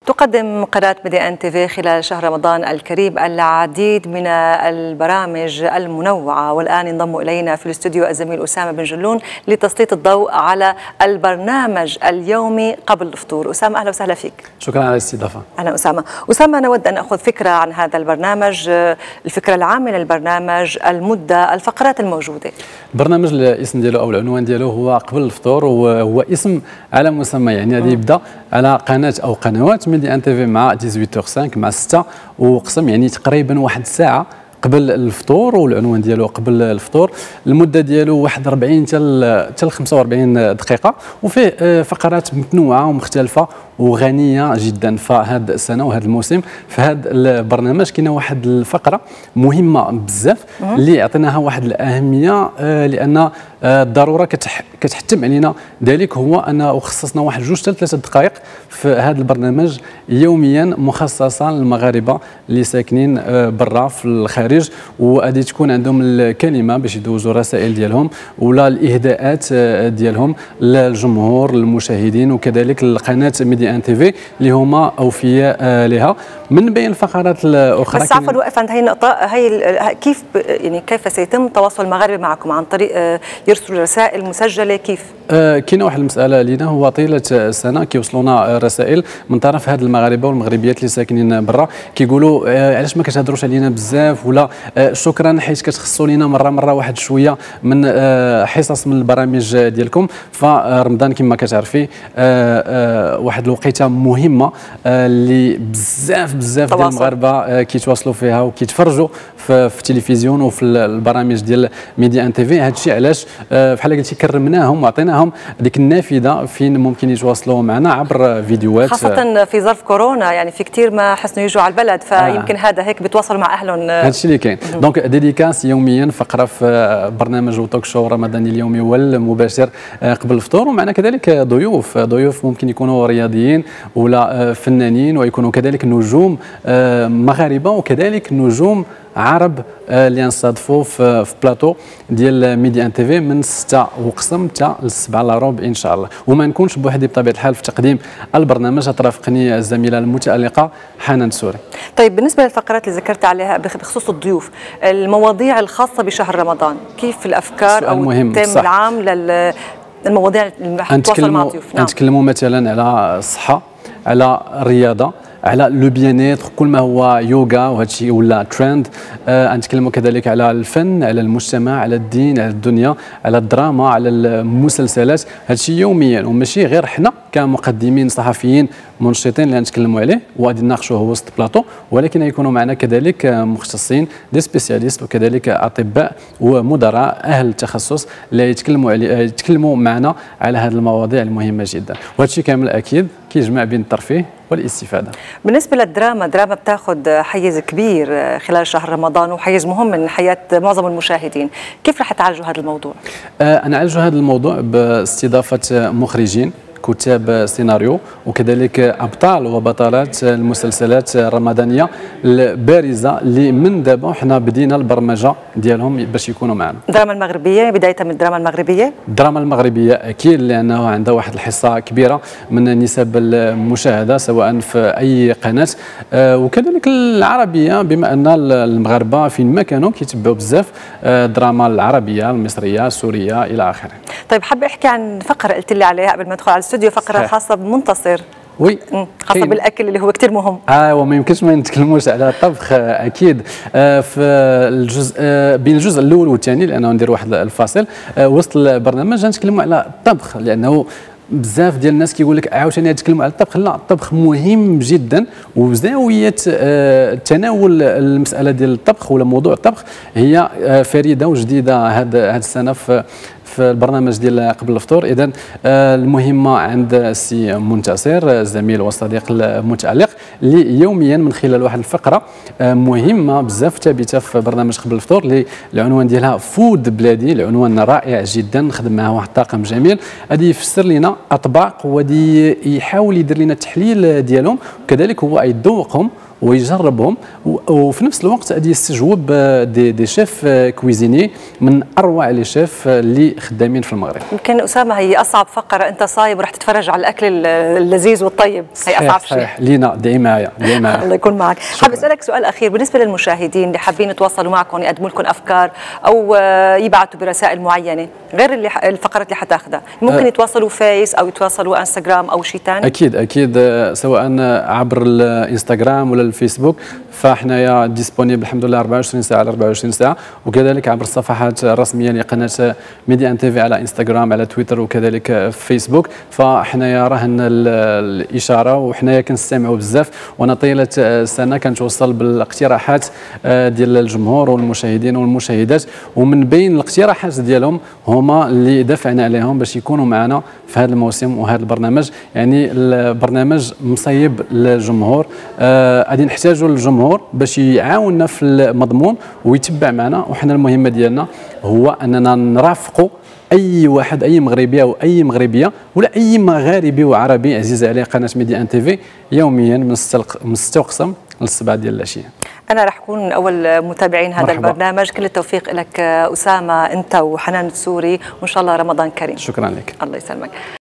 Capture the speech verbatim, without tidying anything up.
تقدم قناة ميديا ان تي في خلال شهر رمضان الكريم العديد من البرامج المنوعة، والآن ينضم إلينا في الاستوديو الزميل أسامة بن جلون لتسليط الضوء على البرنامج اليومي قبل الفطور. أسامة أهلا وسهلا فيك. شكرا على الاستضافة. أهلا أسامة. أسامة نود أن أخذ فكرة عن هذا البرنامج، الفكرة العامة للبرنامج، المدة، الفقرات الموجودة. البرنامج الاسم ديالو أو العنوان ديالو هو قبل الفطور، وهو اسم على مسمى، يعني هذا يبدأ على قناة أو قنوات ميديا ان تي في مع ثمانية عشر خمسة مع ستة وقسم، يعني تقريبا واحد الساعة قبل الفطور، والعنوان ديالو قبل الفطور. المده ديالو واحد أربعين حتى خمسة وأربعين دقيقه، وفيه فقرات متنوعه ومختلفه وغنيه جدا. فهاد السنه وهذا الموسم في هذا البرنامج كاينه واحد الفقره مهمه بزاف اللي عطيناها واحد الاهميه، لان الضروره كتحتم علينا ذلك هو ان خصصنا واحد جوج حتى ثلاثه دقائق في هذا البرنامج يوميا مخصصه للمغاربه اللي ساكنين برا في الخارج، وغادي تكون عندهم الكلمه باش يدوزوا الرسائل ديالهم ولا الاهداءات ديالهم للجمهور المشاهدين، وكذلك القناه ميديا ان تي في اللي هما اوفياء لها. من بين الفقرات الاخرى بس عفوا وقف عند هي النقطه، هي كيف يعني كيف سيتم تواصل المغاربه معكم؟ عن طريق يرسلوا رسائل مسجله كيف؟ آه كاينه واحد المساله لينا، هو طيله السنه كيوصلونا رسائل من طرف هاد المغاربه والمغربيات اللي ساكنين برا، كيقولوا آه علاش ما كتهضروش علينا بزاف، ولا آه شكرا حيت كتخصوا لينا مره مره واحد شويه من آه حصص من البرامج ديالكم. فرمضان كما كتعرفي آه آه واحد الوقيته مهمه آه اللي بزاف بزاف ديال المغاربه آه كيتواصلوا فيها وكيتفرجوا في, في التلفزيون وفي البرامج ديال ميديا ان تي في. هذا الشيء علاش آه بحال قلتي كرمناهم وعطيناهم ديك النافذه فين ممكن يتواصلوا معنا عبر فيديوهات، خاصه في ظرف كورونا، يعني في كثير ما حسنوا يجوا على البلد، فيمكن آه. هذا هيك بيتواصلوا مع اهلهم. هذا الشيء اللي كاين. دونك ديديكاس يوميا فقره في برنامج وتوك شو رمضاني اليومي والمباشر قبل الفطور، ومعنا كذلك ضيوف ضيوف ممكن يكونوا رياضيين ولا فنانين، ويكونوا كذلك نجوم مغاربه وكذلك نجوم عرب اللي نصادفوا في, في بلاطو ديال ميديا ان تي في من ستة وقسم حتى لسبعة الا ربع ان شاء الله. وما نكونش بوحدي بطبيعه الحال في تقديم البرنامج، ترافقني الزميله المتالقه حنان سوري. طيب بالنسبه للفقرات اللي ذكرت عليها بخصوص الضيوف، المواضيع الخاصه بشهر رمضان، كيف الافكار او التيم العام لل المواضيع اللي راح تتواصل مع الضيوف؟ نعم. نتكلموا مثلا على الصحه، على الرياضه، على لو بيانيتر، كل ما هو يوغا وهذا الشيء ولا ترند. آه نتكلموا كذلك على الفن، على المجتمع، على الدين، على الدنيا، على الدراما، على المسلسلات. هذا الشيء يوميا، وماشي غير حنا كمقدمين صحفيين منشطين اللي نتكلموا عليه وغادي نناقشوه وسط بلاطو، ولكن يكونوا معنا كذلك مختصين دي سبيسياليست وكذلك اطباء ومدراء اهل التخصص اللي يتكلموا عليه يتكلموا معنا على هذه المواضيع المهمه جدا. وهذا الشيء كامل اكيد كيجمع بين الترفيه والاستفاده. بالنسبه للدراما، الدراما بتاخذ حيز كبير خلال شهر رمضان وحيز مهم من حياه معظم المشاهدين، كيف رح تعالجوا هذا الموضوع؟ آه نعالجوا هذا الموضوع باستضافه مخرجين، كتاب سيناريو، وكذلك ابطال وبطلات المسلسلات الرمضانيه البارزه اللي من دابا حنا بدينا البرمجه ديالهم باش يكونوا معنا. الدراما المغربيه، بدايه من الدراما المغربيه؟ الدراما المغربيه اكيد، لانه عندها واحد الحصه كبيره من نسب المشاهده سواء في اي قناه، آه وكذلك العربيه، بما ان المغاربه فين ما كانوا كيتبعوا بزاف الدراما العربيه المصريه السوريه الى اخره. طيب حابه احكي عن فقره قلت لي عليها قبل ما ادخل على الاستوديو، فقره صحيح. خاصه بمنتصر. وي خاصه خين. بالاكل اللي هو كثير مهم. اه وما يمكنش ما نتكلموش على الطبخ اكيد. آه في الجزء آه بين الجزء الاول والثاني، لانه ندير واحد الفاصل آه وسط البرنامج نتكلموا على الطبخ، لانه بزاف ديال الناس كيقول لك عاوتاني نتكلموا على الطبخ. لا، الطبخ مهم جدا، وزاويه آه تناول المساله ديال الطبخ ولا موضوع الطبخ هي آه فريده وجديده هذا هذه السنه في في البرنامج ديال قبل الفطور. اذا المهمه عند السي منتصر الزميل والصديق المتالق اللي يوميا من خلال واحد الفقره مهمه بزاف ثابته في برنامج قبل الفطور اللي العنوان ديالها فود بلادي. العنوان رائع جدا، نخدم معه واحد الطاقم جميل غادي يفسر لنا اطباق وغادي يحاول يدير لنا التحليل ديالهم، وكذلك هو يذوقهم ويجربهم، وفي نفس الوقت غادي يستجوب دي, دي شيف كويزيني من اروع لي شيف اللي خدامين في المغرب. يمكن اسامه هي اصعب فقره، انت صايم وراح تتفرج على الاكل اللذيذ والطيب، هي اصعب شيء. صحيح لينا دعي معايا دعي معايا. الله يكون معك. حابب اسالك سؤال اخير بالنسبه للمشاهدين اللي حابين يتواصلوا معكم يقدموا لكم افكار او يبعثوا برسائل معينه غير اللي الفقرات اللي حتاخذها، ممكن أه يتواصلوا فيس او يتواصلوا انستغرام او شيء ثاني؟ اكيد اكيد سواء عبر الانستغرام ولا الفيسبوك، فاحنايا ديسبونيبل الحمد لله أربعة وعشرين ساعه على أربعة وعشرين ساعه، وكذلك عبر الصفحات الرسميه لقناه ميدي ان تي في على انستغرام على تويتر وكذلك في فيسبوك. فاحنايا راهن الاشاره وحنايا كنستمعوا بزاف، وانا طيله السنه كنتوصل بالاقتراحات ديال الجمهور والمشاهدين والمشاهدات، ومن بين الاقتراحات ديالهم هما اللي دفعنا عليهم باش يكونوا معنا في هذا الموسم وهذا البرنامج. يعني البرنامج مصيب للجمهور، غادي آه نحتاجوا للجمهور باش يعاوننا في المضمون ويتبع معنا، وحنا المهمه ديالنا هو اننا نرافقوا اي واحد، اي مغربي او اي مغربيه ولا اي مغاربي وعربي عزيز عليه قناه ميدي ان تي في يوميا من ستة وقسم للسبعة ديال العشيه. أنا راح أكون من أول متابعين هذا مرحبا. البرنامج. كل التوفيق لك أسامة أنت وحنان السوري، وإن شاء الله رمضان كريم. شكرا لك. الله يسلمك.